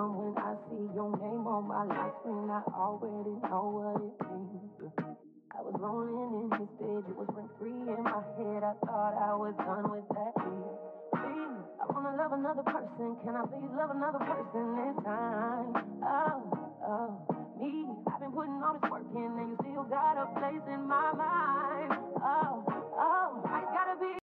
numb when I see your name on my lock screen. I already know what it means. I was rolling in his bed, you was rent free in my head. I thought I was done with that beat. Please, I wanna love another person. Can I please love another person this time? Me. I've been putting all this work in, and you still got a place in my mind. I gotta be